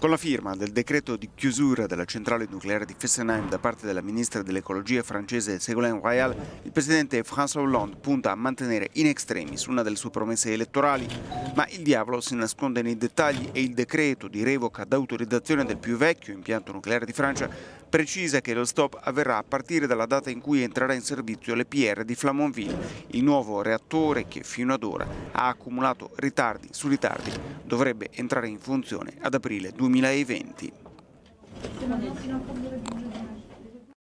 Con la firma del decreto di chiusura della centrale nucleare di Fessenheim da parte della ministra dell'ecologia francese Ségolène Royal, il presidente François Hollande punta a mantenere in extremis una delle sue promesse elettorali, ma il diavolo si nasconde nei dettagli e il decreto di revoca d'autorizzazione del più vecchio impianto nucleare di Francia precisa che lo stop avverrà a partire dalla data in cui entrerà in servizio l'EPR di Flamanville, il nuovo reattore che fino ad ora ha accumulato ritardi su ritardi, dovrebbe entrare in funzione ad aprile 2020.